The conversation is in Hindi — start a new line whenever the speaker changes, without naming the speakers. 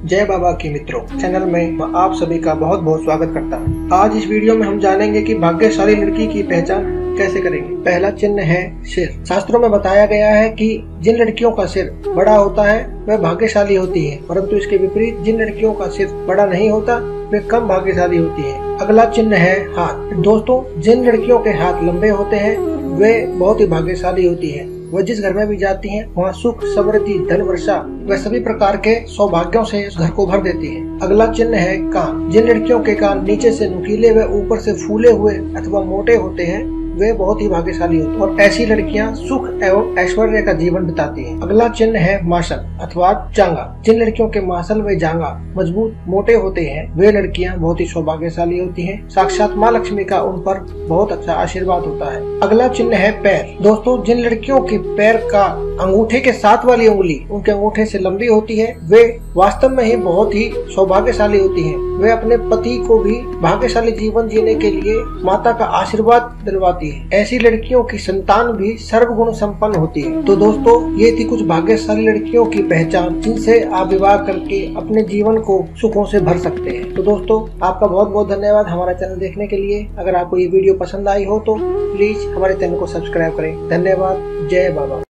जय बाबा की मित्रों चैनल में मैं आप सभी का बहुत बहुत स्वागत करता हूँ। आज इस वीडियो में हम जानेंगे कि भाग्यशाली लड़की की पहचान कैसे करेंगे। पहला चिन्ह है सिर। शास्त्रों में बताया गया है कि जिन लड़कियों का सिर बड़ा होता है वह भाग्यशाली होती है, परंतु इसके विपरीत जिन लड़कियों का सिर बड़ा नहीं होता वे कम भाग्यशाली होती है। अगला चिन्ह है हाथ। दोस्तों, जिन लड़कियों के हाथ लंबे होते हैं वे बहुत ही भाग्यशाली होती है। वह जिस घर में भी जाती हैं वहाँ सुख, समृद्धि, धन वर्षा व सभी प्रकार के सौभाग्यों से उस घर को भर देती है। अगला चिन्ह है कान। जिन लड़कियों के कान नीचे से नुकीले व ऊपर से फूले हुए अथवा मोटे होते हैं वे बहुत ही भाग्यशाली होती हैं और ऐसी लड़कियां सुख एवं ऐश्वर्य का जीवन बिताती हैं। अगला चिन्ह है मासल अथवा जांघा। जिन लड़कियों के मासल व जांघा मजबूत मोटे होते हैं वे लड़कियां बहुत ही सौभाग्यशाली होती हैं। साक्षात माँ लक्ष्मी का उन पर बहुत अच्छा आशीर्वाद होता है। अगला चिन्ह है पैर। दोस्तों, जिन लड़कियों के पैर का अंगूठे के साथ वाली उंगली उनके अंगूठे से लंबी होती है वे वास्तव में ही बहुत ही सौभाग्यशाली होती हैं। वे अपने पति को भी भाग्यशाली जीवन जीने के लिए माता का आशीर्वाद दिलवाती है। ऐसी लड़कियों की संतान भी सर्वगुण संपन्न होती है। तो दोस्तों, ये थी कुछ भाग्यशाली लड़कियों की पहचान जिनसे आप विवाह करके अपने जीवन को सुखों से भर सकते हैं। तो दोस्तों, आपका बहुत बहुत धन्यवाद हमारा चैनल देखने के लिए। अगर आपको ये वीडियो पसंद आई हो तो प्लीज हमारे चैनल को सब्सक्राइब करें। धन्यवाद। जय बाबा।